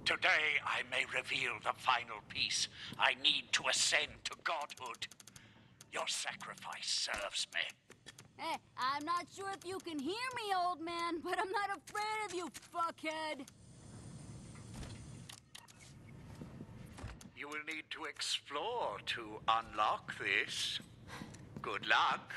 Today I may reveal the final piece. I need to ascend to godhood. Your sacrifice serves me. Hey, I'm not sure if you can hear me, old man, but I'm not afraid of you, fuckhead. You will need to explore to unlock this. Good luck.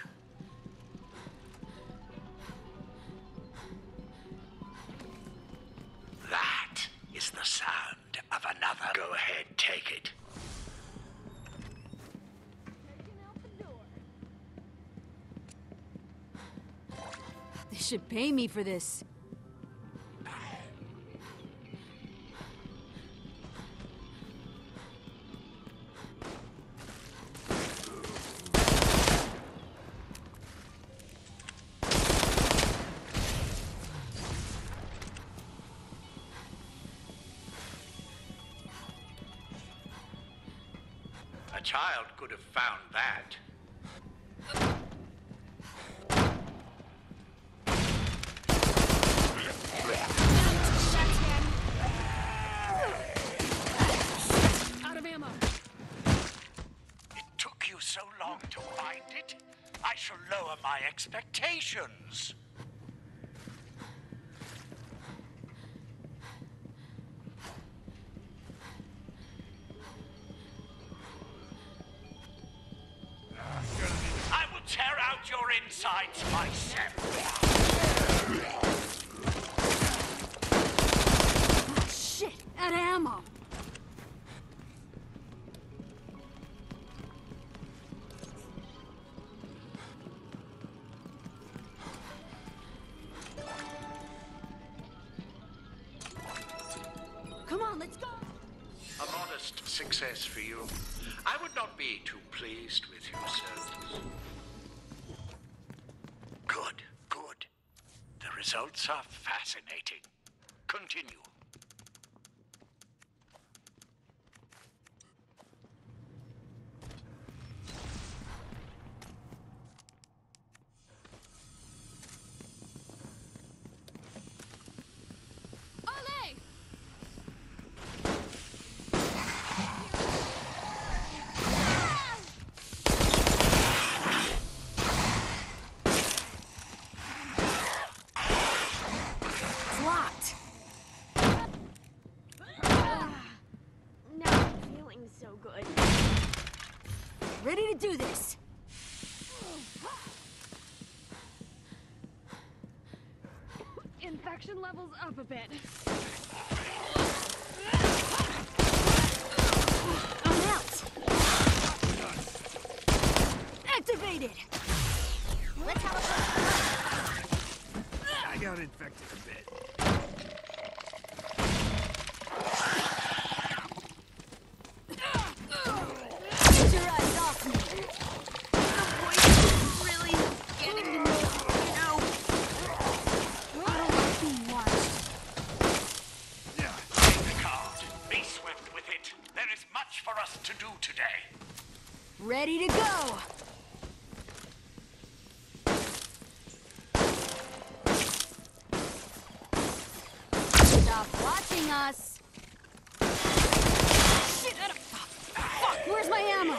That is the sound of another. Go ahead, take it. They should pay me for this. A child could have found that. Out of ammo. It took you so long to find it. I shall lower my expectations. I will tear out your insides myself. Ah, shit, out of ammo. Come on, let's go. A modest success for you. I would not be too pleased with your service. Good, good. The results are fascinating. Continue. Ole! It's locked. Not feeling so good. Ready to do this. Infection levels up a bit. I'm out. Activated. Let's have a look. I got infected a bit. Get your eyes off me. The voice is really getting to me, you know. I don't like being watched. Take the card. Be swift with it. There is much for us to do today. Ready to go. Stop watching us. Shit, fuck, where's my ammo?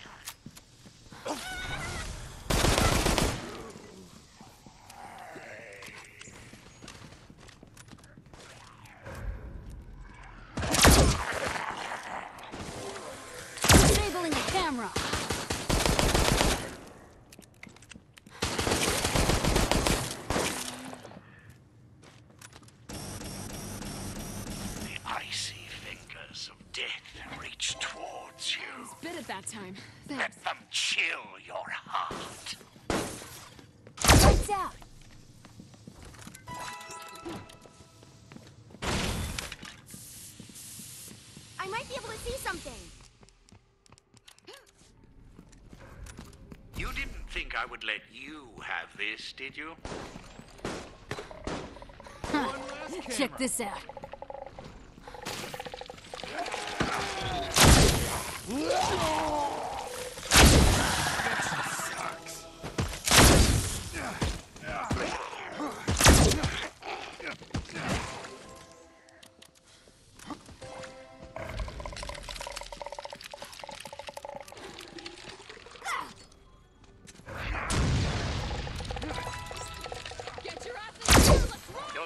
Disabling the camera. The icy fingers of death reach towards you. Bit at that time. Let them chill your heart. Lights out. I might be able to see something. You didn't think I would let you have this, did you? Check this out.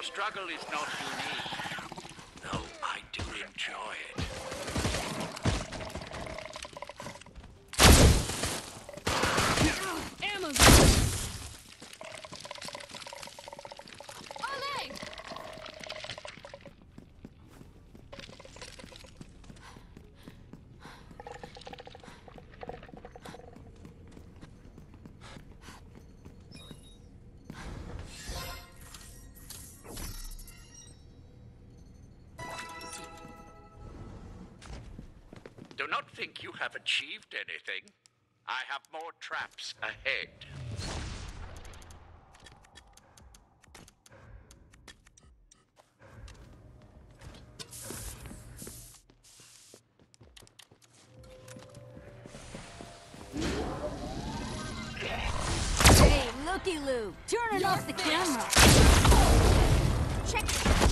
struggle is not unique, though I do enjoy it. Ammo! Olé! Do not think you have achieved anything. I have more traps ahead. Hey, looky-loo, turning off the camera. Check.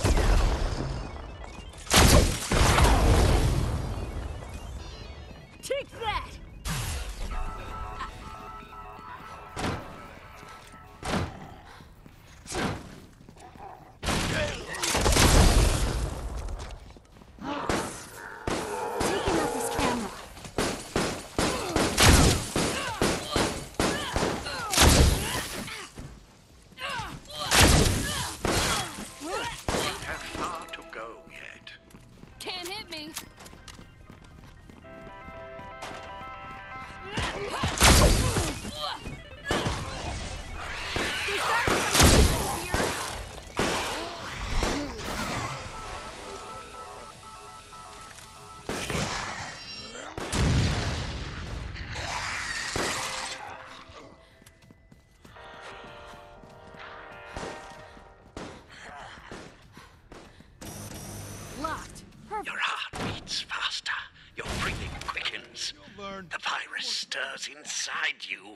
Take that! Taking out this camera. Have far to go yet. Can't hit me. Locked. Perfect. Your heart beats faster. Your breathing quickens. You'll learn. The virus stirs inside you.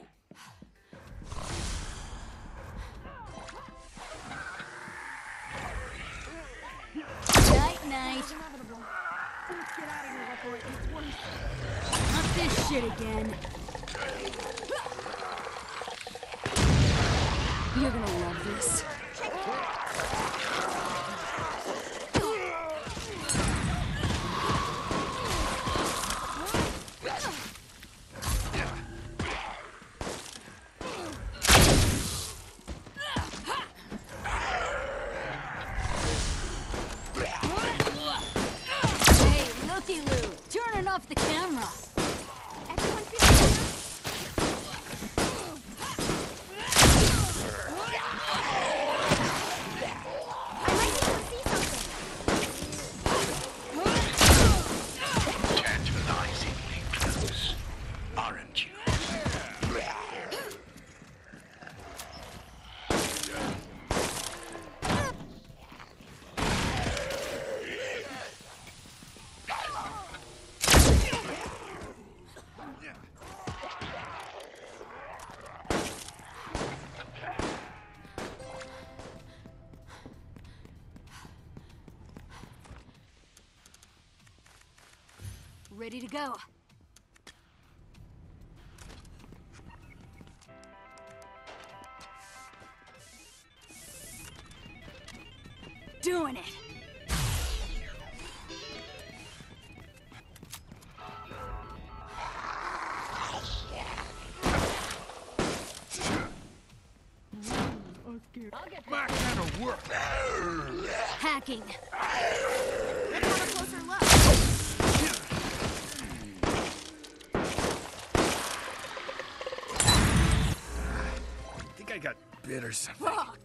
Night-night. Not this shit again. You're gonna love this. Hey, looky-loo, turning off the camera. Everyone Tantalizingly close, aren't you? Ready to go. Doing it. Back that'll work. Hacking. Let's have a closer look. I think I got bit or something. Fuck.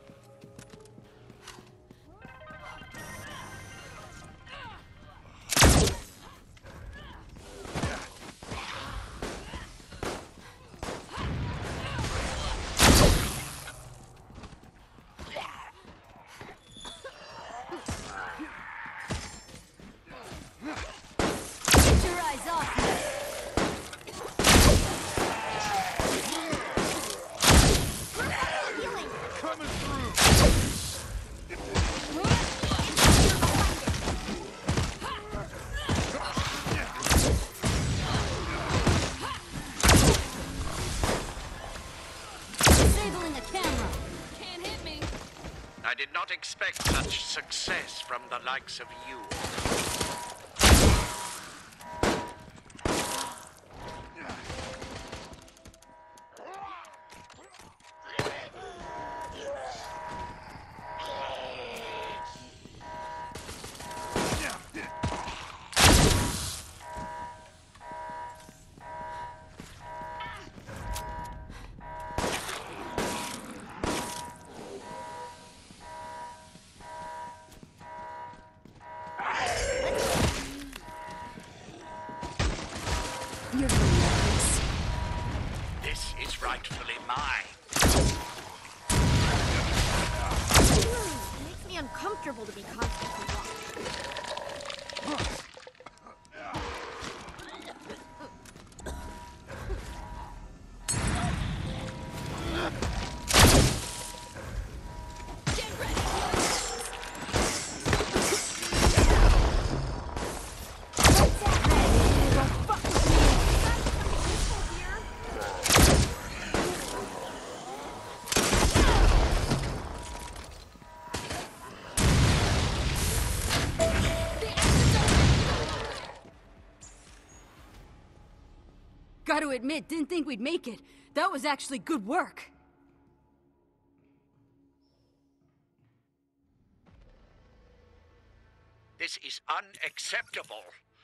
Get your eyes off me. Healing. such success from the likes of you. You're relentless. This is rightfully mine. It makes me uncomfortable to be constantly watched. Gotta admit, didn't think we'd make it. That was actually good work. This is unacceptable.